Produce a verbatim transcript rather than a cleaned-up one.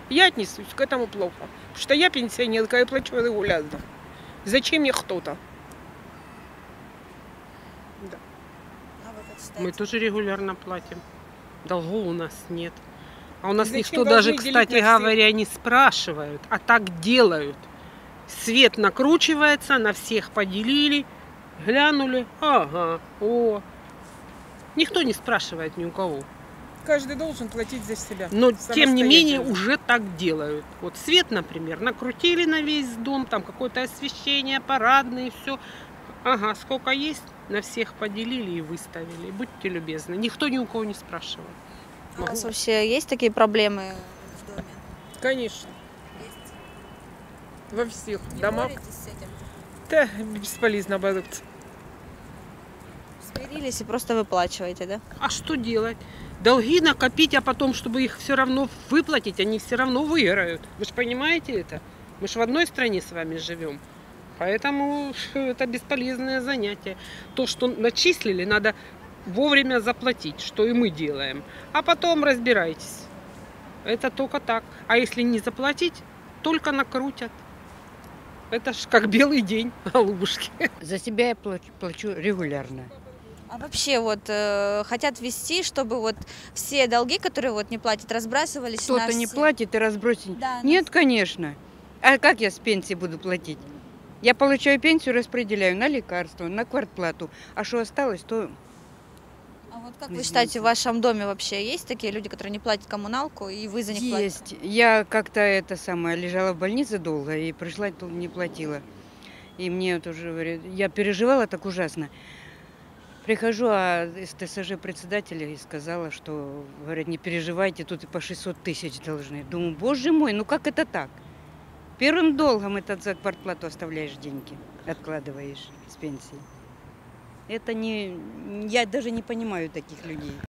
Я отнесусь к этому плохо. Потому что я пенсионерка и плачу регулярно. Зачем мне кто-то? Да. А вы как считаете? Мы тоже регулярно платим. Долгов у нас нет. А у нас Зачем никто должны даже, делить кстати на всех? говоря, не спрашивают, а так делают. Свет накручивается, на всех поделили, глянули, ага, о. Никто не спрашивает ни у кого. Каждый должен платить за себя. Но тем не менее самостоятельно. уже так делают. Вот свет, например, накрутили на весь дом, там какое-то освещение, парадное, все. Ага, сколько есть, на всех поделили и выставили. Будьте любезны. Никто ни у кого не спрашивает. А у вас вообще есть такие проблемы в доме? Конечно. Есть? Во всех Не домах. боретесь с этим? Да, бесполезно бороться. Смирились и просто выплачиваете, да? А что делать? Долги накопить, а потом, чтобы их все равно выплатить, они все равно выиграют. Вы же понимаете это? Мы же в одной стране с вами живем. Поэтому это бесполезное занятие. То, что начислили, надо вовремя заплатить, что и мы делаем. А потом разбирайтесь. Это только так. А если не заплатить, только накрутят. Это ж как белый день, голубушки. За себя я плачу, плачу регулярно. А вообще вот э, хотят ввести, чтобы вот все долги, которые вот не платят, разбрасывались на Кто-то не все. платит и разбросить. Да, на Нет, конечно. А как я с пенсии буду платить? Я получаю пенсию, распределяю на лекарства, на квартплату. А что осталось, то А вот как вы Извините. считаете, в вашем доме вообще есть такие люди, которые не платят коммуналку, и вы за них платите? есть. Я как-то это самое лежала в больнице долго и пришла, тут не платила. И мне тоже говорят, я переживала так ужасно. Прихожу, а из ТСЖ председателя и сказала, что, говорят, не переживайте, тут и по шестьсот тысяч должны. Думаю, боже мой, ну как это так? Первым долгом это за квартплату оставляешь деньги, откладываешь с пенсии. Это не, я даже не понимаю таких людей.